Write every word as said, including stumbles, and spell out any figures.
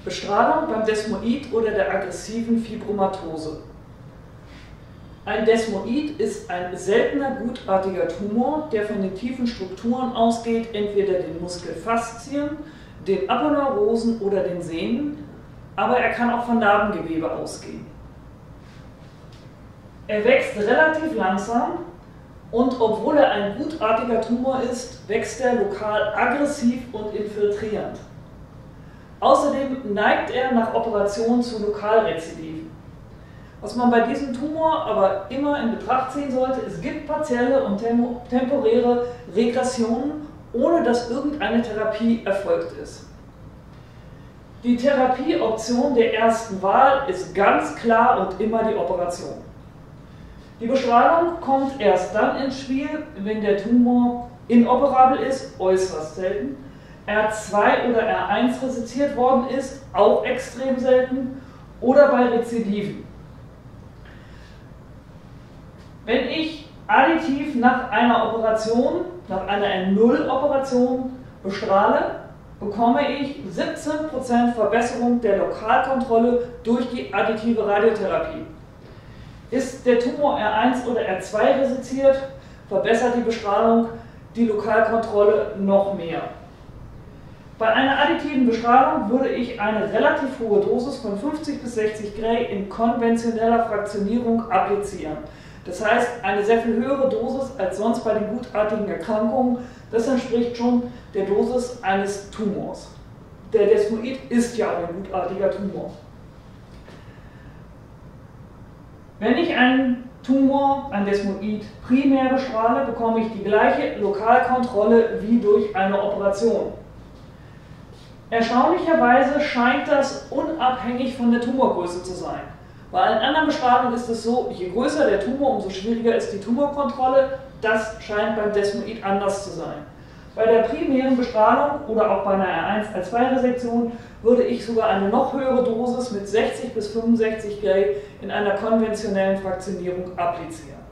Bestrahlung beim Desmoid oder der aggressiven Fibromatose. Ein Desmoid ist ein seltener gutartiger Tumor, der von den tiefen Strukturen ausgeht, entweder den Muskelfaszien, den Aponeurosen oder den Sehnen, aber er kann auch von Narbengewebe ausgehen. Er wächst relativ langsam und obwohl er ein gutartiger Tumor ist, wächst er lokal aggressiv und infiltrierend. Außerdem neigt er nach Operation zu Lokalrezidiven. Was man bei diesem Tumor aber immer in Betracht ziehen sollte, es gibt partielle und temporäre Regressionen, ohne dass irgendeine Therapie erfolgt ist. Die Therapieoption der ersten Wahl ist ganz klar und immer die Operation. Die Bestrahlung kommt erst dann ins Spiel, wenn der Tumor inoperabel ist, äußerst selten, R zwei oder R eins resiziert worden ist, auch extrem selten, oder bei Rezidiven. Wenn ich additiv nach einer Operation, nach einer N null Operation bestrahle, bekomme ich siebzehn Prozent Verbesserung der Lokalkontrolle durch die additive Radiotherapie. Ist der Tumor R eins oder R zwei resiziert, verbessert die Bestrahlung die Lokalkontrolle noch mehr. Bei einer additiven Bestrahlung würde ich eine relativ hohe Dosis von fünfzig bis sechzig Gray in konventioneller Fraktionierung applizieren. Das heißt, eine sehr viel höhere Dosis als sonst bei den gutartigen Erkrankungen. Das entspricht schon der Dosis eines Tumors. Der Desmoid ist ja auch ein gutartiger Tumor. Wenn ich einen Tumor, ein Desmoid, primär bestrahle, bekomme ich die gleiche Lokalkontrolle wie durch eine Operation. Erstaunlicherweise scheint das unabhängig von der Tumorgröße zu sein. Bei allen anderen Bestrahlungen ist es so, je größer der Tumor, umso schwieriger ist die Tumorkontrolle. Das scheint beim Desmoid anders zu sein. Bei der primären Bestrahlung oder auch bei einer R eins R zwei Resektion würde ich sogar eine noch höhere Dosis mit sechzig bis fünfundsechzig Gray in einer konventionellen Fraktionierung applizieren.